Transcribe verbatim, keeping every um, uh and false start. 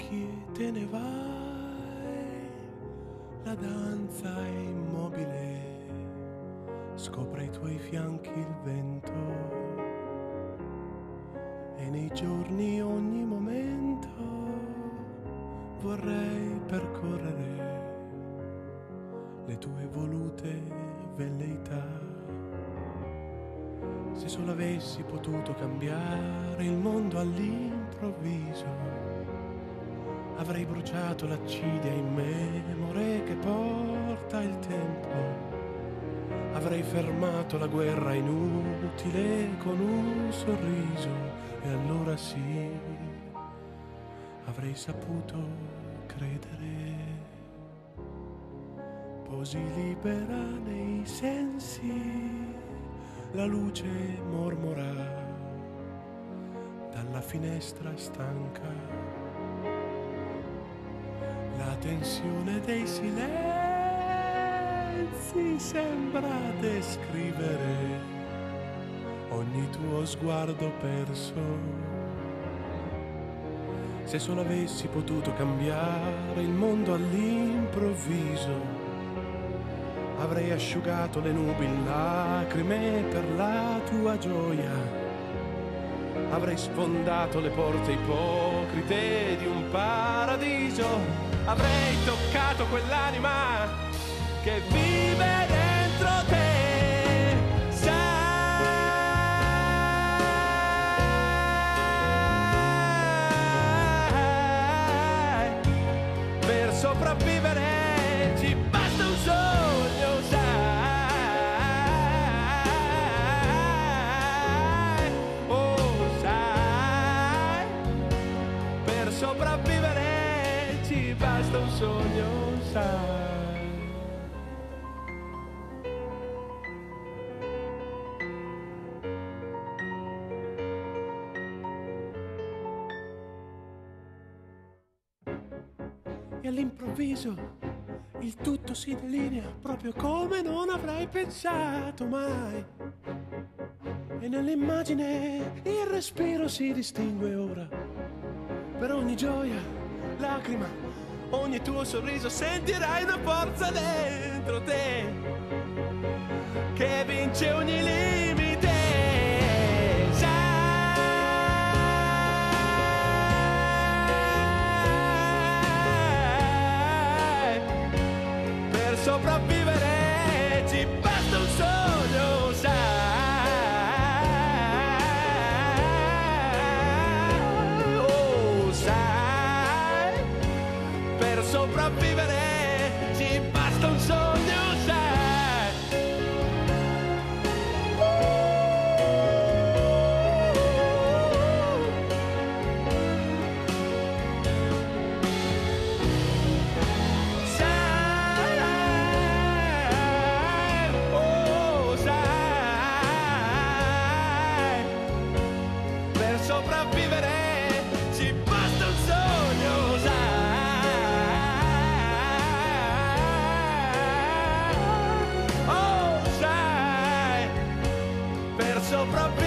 occhi e te ne vai, la danza è immobile, scopre ai tuoi fianchi il vento e nei giorni ogni momento vorrei percorrere le tue volute velleità. Se solo avessi potuto cambiare il mondo all'improvviso, avrei bruciato l'accidia in me, amore che porta il tempo. Avrei fermato la guerra inutile con un sorriso, e allora sì, avrei saputo credere. Posi libera nei sensi, la luce mormora dalla finestra stanca, la tensione dei silenzi sembra descrivere ogni tuo sguardo perso. Se solo avessi potuto cambiare il mondo all'improvviso, avrei asciugato le nubi in lacrime per la tua gioia. Avrei sfondato le porte ipocrite di un paradiso. Avrei toccato quell'anima che vive dentro te. Sai, per sopravvivere ci basta un sogno, sai, oh sai, per sopravvivere ci basta un sogno, sai. E all'improvviso il tutto si delinea proprio come non avrei pensato mai. E nell'immagine il respiro si distingue ora. Per ogni gioia, lacrima, ogni tuo sorriso sentirai una forza dentro te che vince ogni limite. Sopravvivere ci basta un sogno, sai, oh sai, per sopravvivere ci basta un sogno, sai. Sopravvivere ci basta un sogno, sai, oh sai, per sopravvivere